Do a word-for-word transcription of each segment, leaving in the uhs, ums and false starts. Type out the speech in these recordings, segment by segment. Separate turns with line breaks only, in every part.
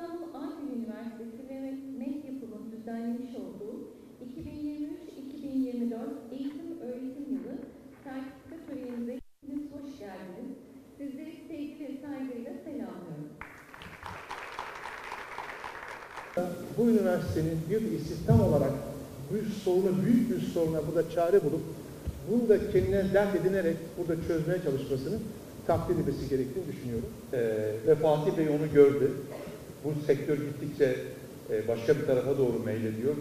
İstanbul Ankara Üniversitesi ve Medyapım'ın düzenlemiş olduğu iki bin yirmi üç iki bin yirmi dört eğitim öğretim yılı sertifika töreninize hepiniz hoş geldiniz. Sizleri sevgi ve saygıyla selamlıyorum.
Bu üniversitenin bir istihdam olarak bu sorunu, büyük bir soruna burada çare bulup bunu da kendine dert edinerek burada çözmeye çalışmasını takdir edilmesi gerektiğini düşünüyorum. Ee, ve Fatih Bey onu gördü. Bu sektör gittikçe e, başka bir tarafa doğru meylediyor.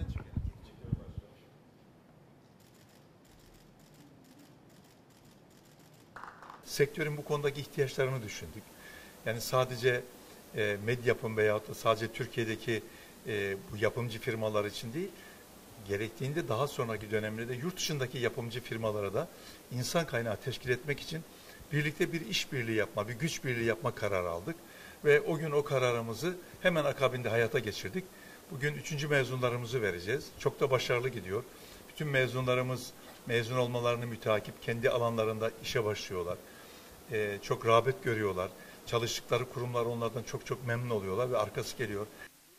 Sektörün bu konudaki ihtiyaçlarını düşündük. Yani sadece e, Medyapım veyahut da sadece Türkiye'deki e, bu yapımcı firmalar için değil, gerektiğinde daha sonraki dönemde de yurt dışındaki yapımcı firmalara da insan kaynağı teşkil etmek için birlikte bir işbirliği yapma, bir güç birliği yapma kararı aldık. Ve o gün o kararımızı hemen akabinde hayata geçirdik. Bugün üçüncü mezunlarımızı vereceğiz. Çok da başarılı gidiyor. Bütün mezunlarımız mezun olmalarını müteakip kendi alanlarında işe başlıyorlar. Ee, çok rağbet görüyorlar. Çalıştıkları kurumlar onlardan çok çok memnun oluyorlar ve arkası geliyor.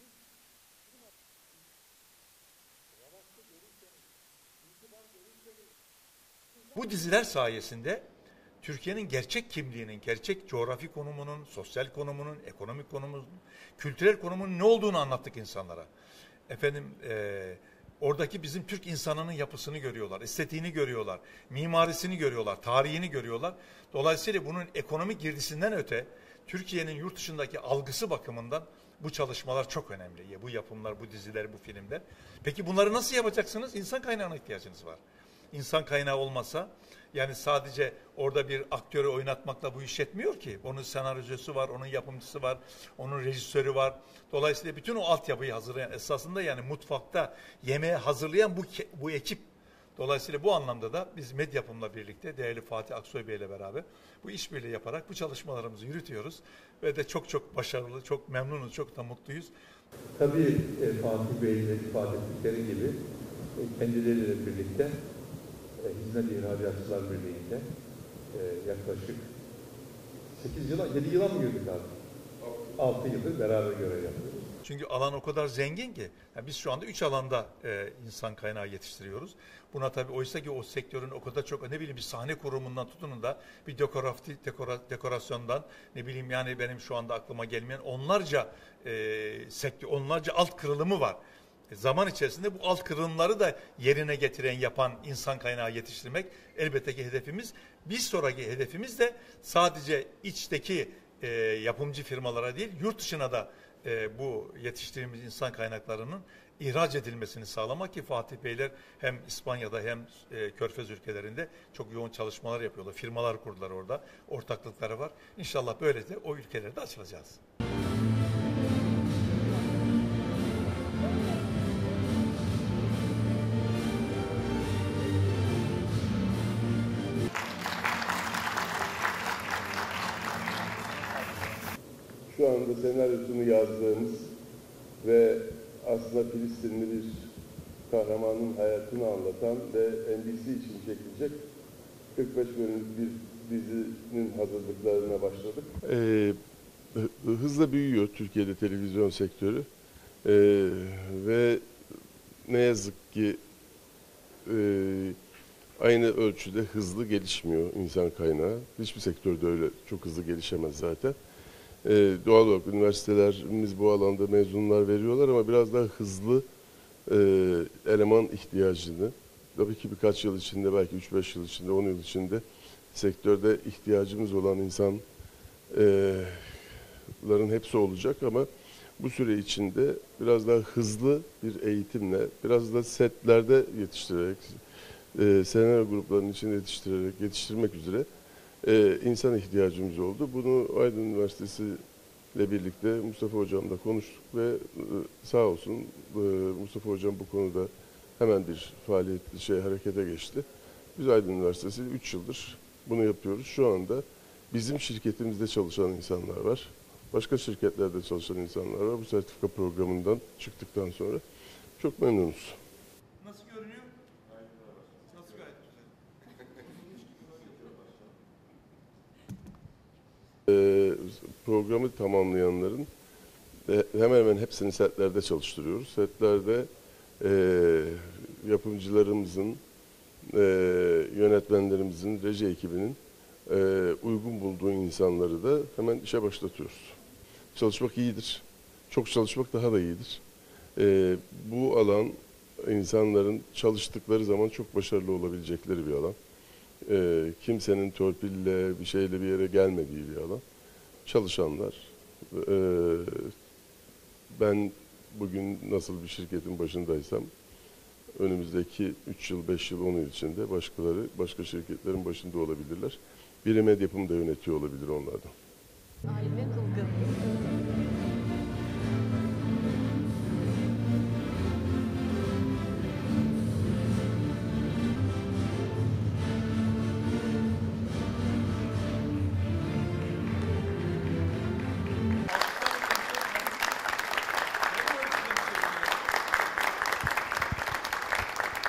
Bu diziler sayesinde Türkiye'nin gerçek kimliğinin, gerçek coğrafi konumunun, sosyal konumunun, ekonomik konumunun, kültürel konumunun ne olduğunu anlattık insanlara. Efendim, e, oradaki bizim Türk insanının yapısını görüyorlar, estetiğini görüyorlar, mimarisini görüyorlar, tarihini görüyorlar. Dolayısıyla bunun ekonomik girdisinden öte Türkiye'nin yurt dışındaki algısı bakımından bu çalışmalar çok önemli. Bu yapımlar, bu diziler, bu filmler. Peki bunları nasıl yapacaksınız? İnsan kaynağına ihtiyacınız var. İnsan kaynağı olmasa, yani sadece orada bir aktörü oynatmakla bu iş yetmiyor ki. Onun senaryosu var, onun yapımcısı var, onun rejisörü var. Dolayısıyla bütün o altyapıyı hazırlayan, esasında yani mutfakta yemeği hazırlayan bu bu ekip. Dolayısıyla bu anlamda da biz Medyapım'la birlikte değerli Fatih Aksoy Bey ile beraber bu işbirliği yaparak bu çalışmalarımızı yürütüyoruz. Ve de çok çok başarılı, çok memnunuz, çok da mutluyuz.
Tabii e, Fatih Bey ile ifade ettikleri gibi e, kendileriyle birlikte e, Hizmet İhracatçılar Birliği'nde e, yaklaşık sekiz yıla, yedi yıla mı girdik abi? altı yıldır beraber görev yapıyoruz.
Çünkü alan o kadar zengin ki yani biz şu anda üç alanda e, insan kaynağı yetiştiriyoruz. Buna tabii oysa ki o sektörün o kadar çok ne bileyim bir sahne kurumundan tutun da bir dekoratif dekora, dekorasyondan ne bileyim yani benim şu anda aklıma gelmeyen onlarca e, sektör, onlarca alt kırılımı var. E, zaman içerisinde bu alt kırılımları da yerine getiren yapan insan kaynağı yetiştirmek elbette ki hedefimiz. Bir sonraki hedefimiz de sadece içteki e, yapımcı firmalara değil yurt dışına da E, bu yetiştirdiğimiz insan kaynaklarının ihraç edilmesini sağlamak ki Fatih Beyler hem İspanya'da hem e, Körfez ülkelerinde çok yoğun çalışmalar yapıyorlar. Firmalar kurdular orada. Ortaklıkları var. İnşallah böyle de o ülkelerde açılacağız.
Şu anda senaryosunu yazdığımız ve aslında Filistinli bir kahramanın hayatını anlatan ve N B C için çekilecek kırk beş bölümlük bir dizinin hazırlıklarına başladık.
Ee, hızla büyüyor Türkiye'de televizyon sektörü ee, ve ne yazık ki e, aynı ölçüde hızlı gelişmiyor insan kaynağı. Hiçbir sektörde öyle çok hızlı gelişemez zaten. Ee, doğal olarak üniversitelerimiz bu alanda mezunlar veriyorlar ama biraz daha hızlı e, eleman ihtiyacını, tabii ki birkaç yıl içinde, belki üç beş yıl içinde, on yıl içinde sektörde ihtiyacımız olan insanların hepsi olacak ama bu süre içinde biraz daha hızlı bir eğitimle, biraz da setlerde yetiştirerek, e, senaryo gruplarının içinde yetiştirerek, yetiştirmek üzere Ee, insan ihtiyacımız oldu. Bunu Aydın Üniversitesi ile birlikte Mustafa Hocam'la konuştuk ve e, sağ olsun e, Mustafa Hocam bu konuda hemen bir faaliyet şey harekete geçti. Biz Aydın Üniversitesi üç yıldır bunu yapıyoruz. Şu anda bizim şirketimizde çalışan insanlar var. Başka şirketlerde çalışan insanlar var. Bu sertifika programından çıktıktan sonra çok memnunuz.
Nasıl görünüyor? Nasıl gayet güzel.
Programı tamamlayanların ve hemen hemen hepsini setlerde çalıştırıyoruz. Setlerde e, yapımcılarımızın, e, yönetmenlerimizin, reji ekibinin e, uygun bulduğu insanları da hemen işe başlatıyoruz. Çalışmak iyidir. Çok çalışmak daha da iyidir. E, bu alan insanların çalıştıkları zaman çok başarılı olabilecekleri bir alan. E, kimsenin torpille bir şeyle bir yere gelmediği bir alan. Çalışanlar. E, ben bugün nasıl bir şirketin başındaysam önümüzdeki üç yıl, beş yıl, on yıl içinde başkaları, başka şirketlerin başında olabilirler. Biri Medyapım'da yönetiyor olabilir onlardan.
Aile